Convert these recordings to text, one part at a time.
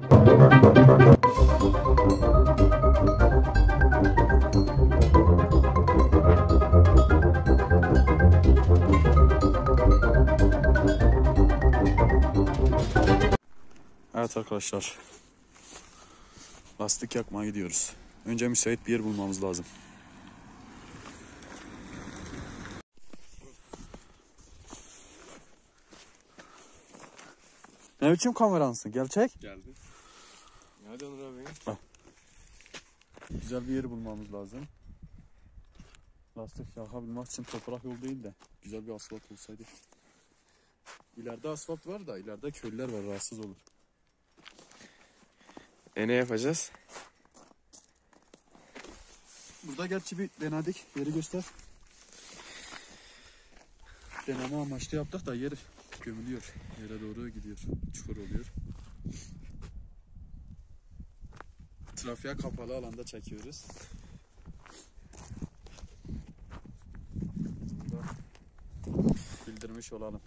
Evet arkadaşlar, lastik yakmaya gidiyoruz. Önce müsait bir yer bulmamız lazım. Ne biçim kameransın? Gel çek. Geldi. Hadi Onur abi. Bak. Güzel bir yeri bulmamız lazım. Lastik yakabilmek için toprak yol değil de güzel bir asfalt olsaydı. İleride asfalt var da ileride köylüler var, rahatsız olur. Ne yapacağız? Burada gerçi bir denedik. Yeri göster. Deneme amaçlı yaptık da yer gömülüyor. Yere doğru gidiyor. Çukur oluyor. Trafiğe kapalı alanda çekiyoruz. Bunu da bildirmiş olalım.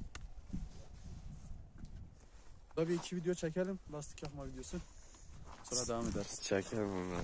Burada bir iki video çekelim. Lastik yakma videosu. Sonra devam ederiz. Çekelim onu.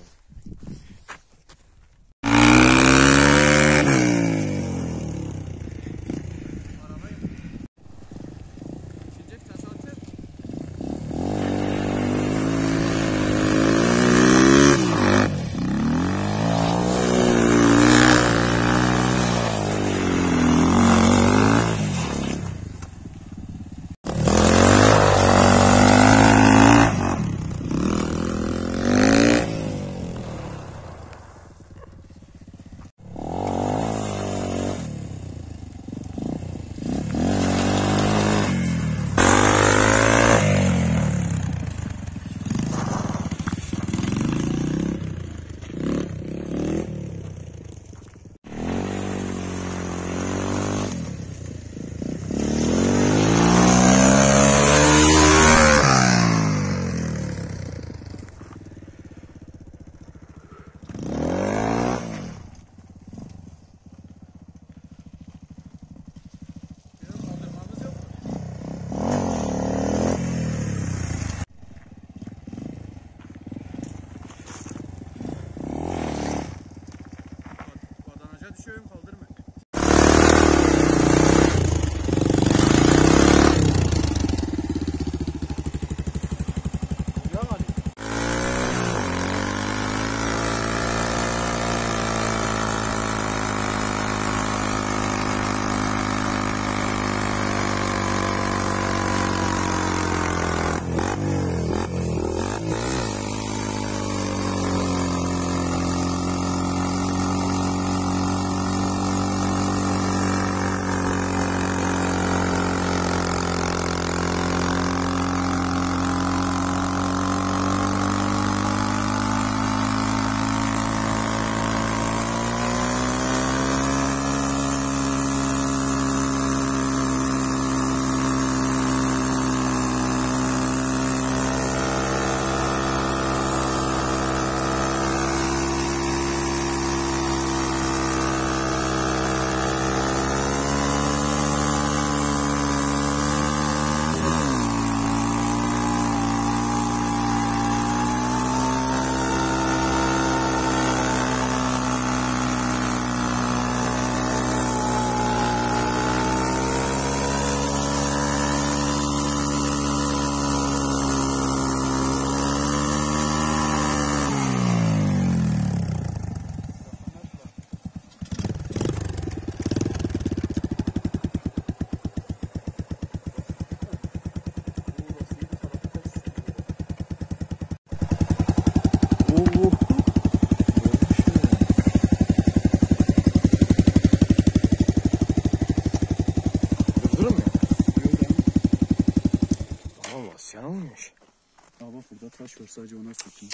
Yanılmış. Abi burada taş var, sadece ona sıkın.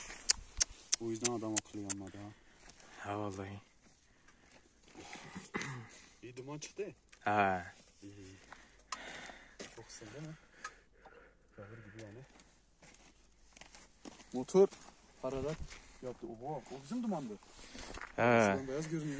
O yüzden adam akıllı yanmadı ha. Ha vallahi. İyi duman çıktı. Ha. İyi. Çok ısın değil mi? Yağmur gibi yani. Motor hararet yaptı. Oha, o bizim dumandı. Ha. Beyaz görünüyor.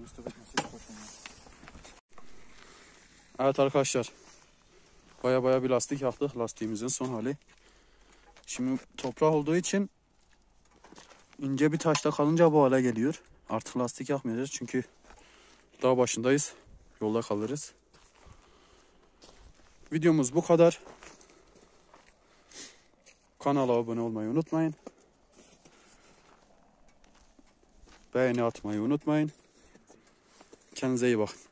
Evet arkadaşlar. Baya bir lastik yaktık. Lastiğimizin son hali. Şimdi toprak olduğu için ince bir taşta kalınca bu hale geliyor. Artık lastik yakmayacağız çünkü dağ başındayız. Yolda kalırız. Videomuz bu kadar. Kanala abone olmayı unutmayın. Beğeni atmayı unutmayın. Kendinize iyi bakın.